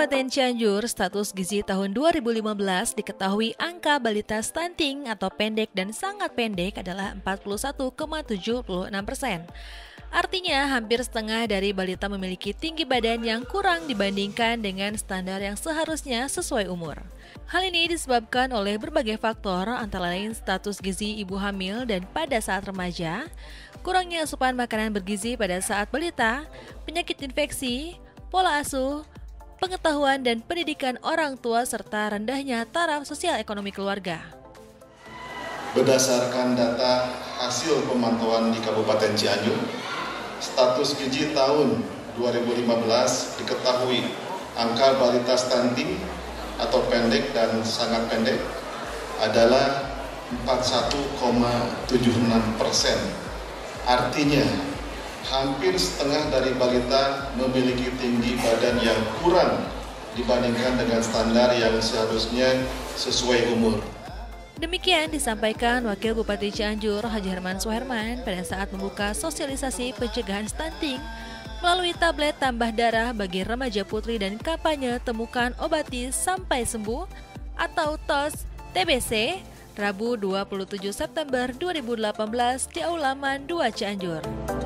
Kabupaten Cianjur, status gizi tahun 2015 diketahui angka balita stunting atau pendek dan sangat pendek adalah 41,76%. Artinya, hampir setengah dari balita memiliki tinggi badan yang kurang dibandingkan dengan standar yang seharusnya sesuai umur. Hal ini disebabkan oleh berbagai faktor, antara lain status gizi ibu hamil dan pada saat remaja, kurangnya asupan makanan bergizi pada saat balita, penyakit infeksi, pola asuh, pengetahuan dan pendidikan orang tua, serta rendahnya taraf sosial ekonomi keluarga. Berdasarkan data hasil pemantauan di Kabupaten Cianjur, status gizi tahun 2015 diketahui angka balita stunting atau pendek dan sangat pendek adalah 41,76%. Artinya, hampir setengah dari balita memiliki tinggi badan yang kurang dibandingkan dengan standar yang seharusnya sesuai umur. Demikian disampaikan Wakil Bupati Cianjur Haji Herman Suherman pada saat membuka sosialisasi pencegahan stunting melalui tablet tambah darah bagi remaja putri dan kampanye Temukan Obati Sampai Sembuh atau TOS TBC Rabu 27 September 2018 di Aula MAN 2 Cianjur.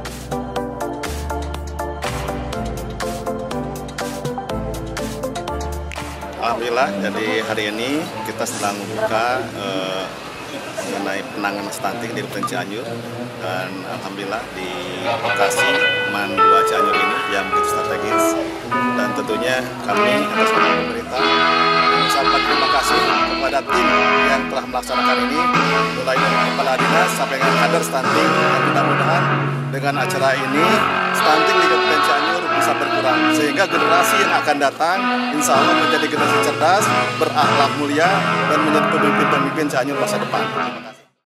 Alhamdulillah, jadi hari ini kita sedang membuka mengenai penanganan stunting di Kabupaten Cianjur, dan alhamdulillah di lokasi MAN 2 Cianjur ini yang begitu strategis, dan tentunya kami atas nama pemerintah mengucapkan terima kasih kepada tim yang telah melaksanakan ini, mulai dari kepala dinas sampai dengan kader stunting, dan mudah-mudahan dengan acara ini stunting di Kabupaten Cianjur bisa berkurang, sehingga generasi yang akan datang insya Allah menjadi generasi cerdas, berakhlak mulia, dan menjadi pemimpin Cianjur masa depan. Terima kasih.